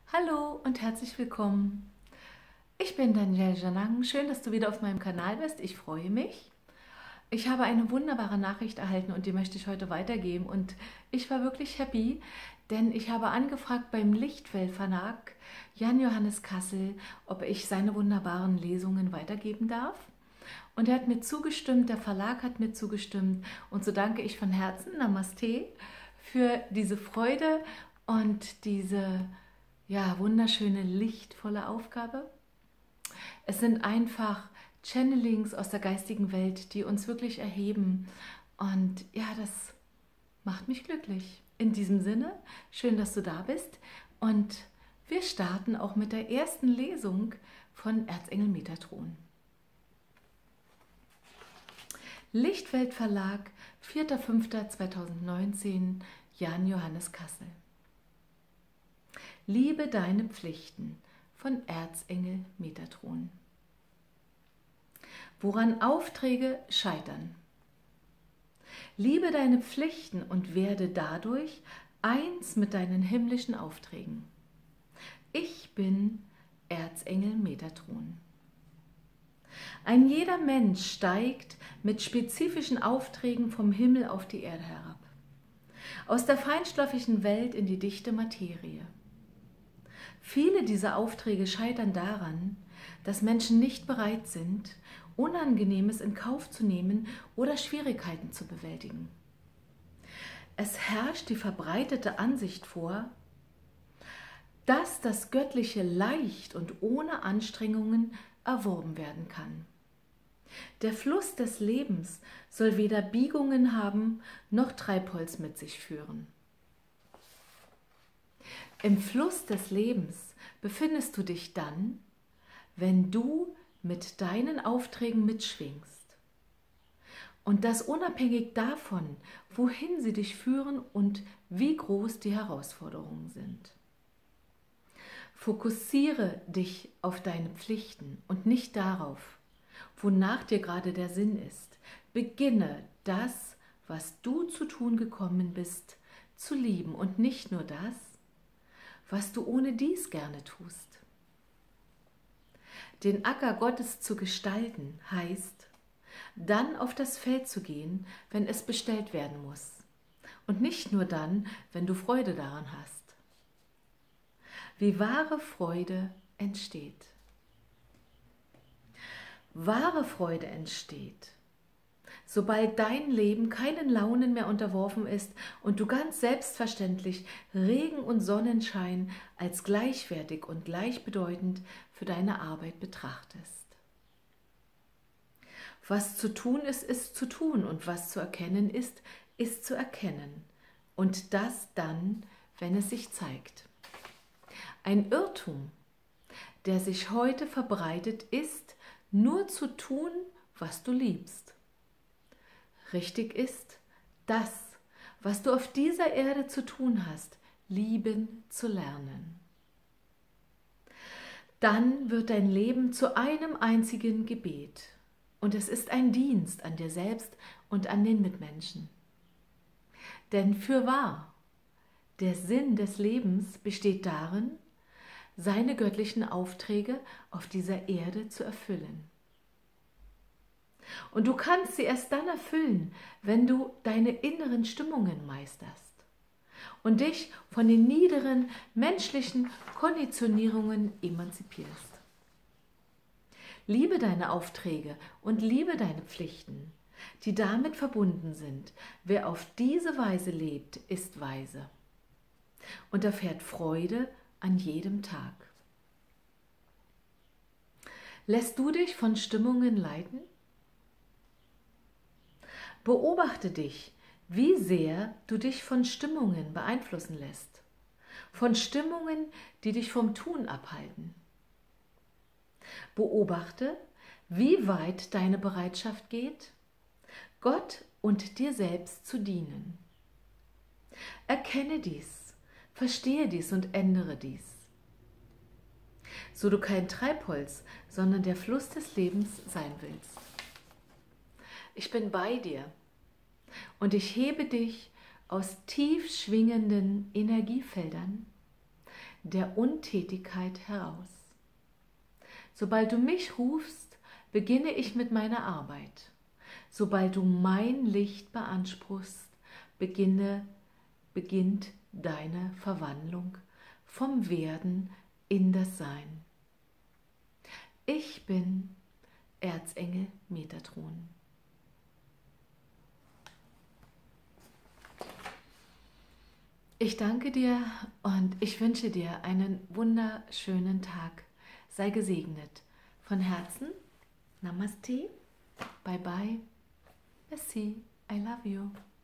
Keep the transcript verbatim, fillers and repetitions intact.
Hallo und herzlich willkommen. Ich bin Danielle Janang. Schön, dass du wieder auf meinem Kanal bist. Ich freue mich. Ich habe eine wunderbare Nachricht erhalten und die möchte ich heute weitergeben. Und ich war wirklich happy, denn ich habe angefragt beim Lichtwell Verlag Jan Johannes Kassel, ob ich seine wunderbaren Lesungen weitergeben darf. Und er hat mir zugestimmt, der Verlag hat mir zugestimmt. Und so danke ich von Herzen, Namaste, für diese Freude und diese ja, wunderschöne, lichtvolle Aufgabe. Es sind einfach Channelings aus der geistigen Welt, die uns wirklich erheben. Und ja, das macht mich glücklich. In diesem Sinne, schön, dass du da bist. Und wir starten auch mit der ersten Lesung von Erzengel Metatron. Lichtwelt Verlag, vierter fünfter zweitausendneunzehn, Jan Johannes Kassel. Liebe deine Pflichten von Erzengel Metatron. Woran Aufträge scheitern. Liebe deine Pflichten und werde dadurch eins mit deinen himmlischen Aufträgen. Ich bin Erzengel Metatron. Ein jeder Mensch steigt mit spezifischen Aufträgen vom Himmel auf die Erde herab, aus der feinstofflichen Welt in die dichte Materie. Viele dieser Aufträge scheitern daran, dass Menschen nicht bereit sind, Unangenehmes in Kauf zu nehmen oder Schwierigkeiten zu bewältigen. Es herrscht die verbreitete Ansicht vor, dass das Göttliche leicht und ohne Anstrengungen erworben werden kann. Der Fluss des Lebens soll weder Biegungen haben, noch Treibholz mit sich führen. Im Fluss des Lebens befindest du dich dann, wenn du mit deinen Aufträgen mitschwingst. Und das unabhängig davon, wohin sie dich führen und wie groß die Herausforderungen sind. Fokussiere dich auf deine Pflichten und nicht darauf, wonach dir gerade der Sinn ist. Beginne das, was du zu tun gekommen bist, zu lieben und nicht nur das, was du ohne dies gerne tust. Den Acker Gottes zu gestalten heißt, dann auf das Feld zu gehen, wenn es bestellt werden muss. Und nicht nur dann, wenn du Freude daran hast. Wie wahre Freude entsteht. Wahre Freude entsteht, sobald dein Leben keinen Launen mehr unterworfen ist und du ganz selbstverständlich Regen und Sonnenschein als gleichwertig und gleichbedeutend für deine Arbeit betrachtest. Was zu tun ist, ist zu tun und was zu erkennen ist, ist zu erkennen. Und das dann, wenn es sich zeigt. Ein Irrtum, der sich heute verbreitet, ist, nur zu tun, was du liebst. Richtig ist, das, was du auf dieser Erde zu tun hast, lieben zu lernen. Dann wird dein Leben zu einem einzigen Gebet und es ist ein Dienst an dir selbst und an den Mitmenschen. Denn fürwahr, der Sinn des Lebens besteht darin, seine göttlichen Aufträge auf dieser Erde zu erfüllen. Und du kannst sie erst dann erfüllen, wenn du deine inneren Stimmungen meisterst und dich von den niederen menschlichen Konditionierungen emanzipierst. Liebe deine Aufträge und liebe deine Pflichten, die damit verbunden sind. Wer auf diese Weise lebt, ist weise und erfährt Freude an jedem Tag. Lässt du dich von Stimmungen leiten? Beobachte dich, wie sehr du dich von Stimmungen beeinflussen lässt, von Stimmungen, die dich vom Tun abhalten. Beobachte, wie weit deine Bereitschaft geht, Gott und dir selbst zu dienen. Erkenne dies, verstehe dies und ändere dies, so du kein Treibholz, sondern der Fluss des Lebens sein willst. Ich bin bei dir und ich hebe dich aus tief schwingenden Energiefeldern der Untätigkeit heraus. Sobald du mich rufst, beginne ich mit meiner Arbeit. Sobald du mein Licht beanspruchst, beginne, beginnt deine Verwandlung vom Werden in das Sein. Ich bin Erzengel Metatron. Ich danke dir und ich wünsche dir einen wunderschönen Tag. Sei gesegnet. Von Herzen, Namaste, bye bye, merci, I love you.